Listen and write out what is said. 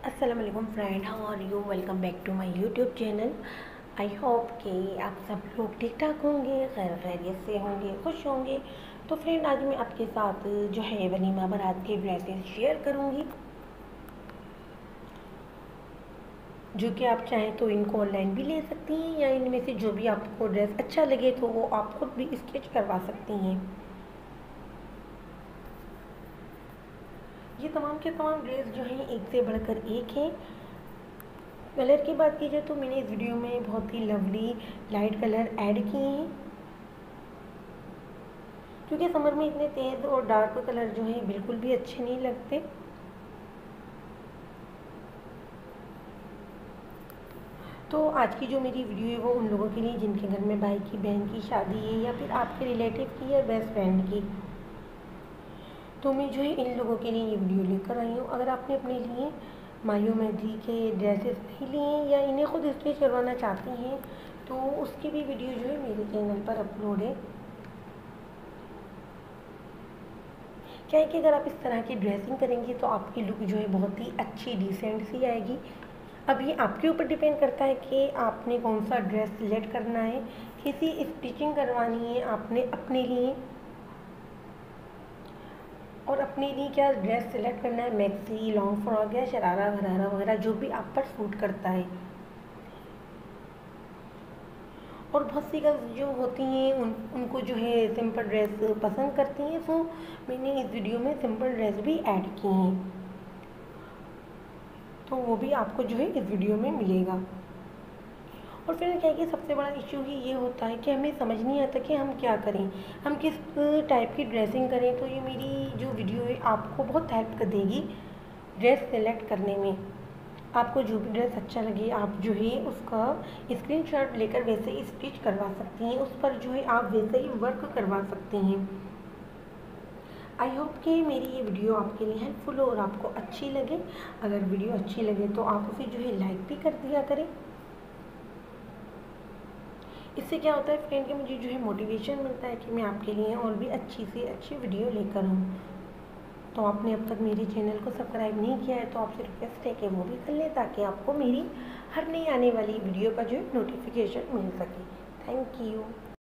अस्सलाम वालेकुम friend, how are you. Welcome back to my YouTube channel. I hope कि आप सब लोग ठीक ठाक होंगे, खैर खैरियत से होंगे, खुश होंगे। तो फ्रेंड, आज मैं आपके साथ जो है वलीमा बारात के ड्रेसेस शेयर करूंगी, जो कि आप चाहें तो इनको ऑनलाइन भी ले सकती हैं या इनमें से जो भी आपको ड्रेस अच्छा लगे तो वो आप खुद भी स्टिच करवा सकती हैं। ये तमाम के तमाम ड्रेस जो हैं एक से बढ़कर एक हैं। कलर की बात की जाए तो मैंने इस वीडियो में बहुत ही लवली लाइट कलर ऐड किए हैं, क्योंकि समर में इतने तेज़ और डार्क कलर जो है बिल्कुल भी अच्छे नहीं लगते। तो आज की जो मेरी वीडियो है वो उन लोगों के लिए जिनके घर में भाई की बहन की शादी है या फिर आपके रिलेटिव की या बेस्ट फ्रेंड की। तो मैं जो है इन लोगों के लिए ये वीडियो लेकर आई हूँ। अगर आपने अपने लिए मायो मेहंदी के ड्रेसेस नहीं लिए या इन्हें खुद स्टिच करवाना चाहती हैं तो उसकी भी वीडियो जो है मेरे चैनल पर अपलोड है। क्या है कि अगर आप इस तरह की ड्रेसिंग करेंगी तो आपकी लुक जो है बहुत ही अच्छी डिसेंट सी आएगी। अब ये आपके ऊपर डिपेंड करता है कि आपने कौन सा ड्रेस सिलेक्ट करना है, कैसी स्टिचिंग करवानी है आपने अपने लिए, और अपने लिए क्या ड्रेस सिलेक्ट करना है, मैक्सी, लॉन्ग फ्रॉक या शरारा घरारा वगैरह, जो भी आप पर सूट करता है। और बहुत सी गर्ल्स जो होती हैं उनको जो है सिंपल ड्रेस पसंद करती हैं, तो मैंने इस वीडियो में सिंपल ड्रेस भी ऐड की हैं, तो वो भी आपको जो है इस वीडियो में मिलेगा। और फिर क्या है कि सबसे बड़ा इश्यू ही ये होता है कि हमें समझ नहीं आता कि हम क्या करें, हम किस टाइप की ड्रेसिंग करें। तो ये मेरी जो वीडियो है आपको बहुत हेल्प कर देगी ड्रेस सेलेक्ट करने में। आपको जो भी ड्रेस अच्छा लगे आप जो है उसका स्क्रीनशॉट लेकर वैसे ही स्टिच करवा सकती हैं, उस पर जो है आप वैसे ही वर्क करवा सकती हैं। आई होप कि मेरी ये वीडियो आपके लिए हेल्पफुल हो और आपको अच्छी लगे। अगर वीडियो अच्छी लगे तो आप उसे जो है लाइक भी कर दिया करें। इससे क्या होता है फ्रेंड कि मुझे जो है मोटिवेशन मिलता है कि मैं आपके लिए और भी अच्छी से अच्छी वीडियो लेकर आऊँ। तो आपने अब तक मेरे चैनल को सब्सक्राइब नहीं किया है तो आपसे रिक्वेस्ट है कि वो भी कर लें, ताकि आपको मेरी हर नई आने वाली वीडियो का जो है नोटिफिकेशन मिल सके। Thank you.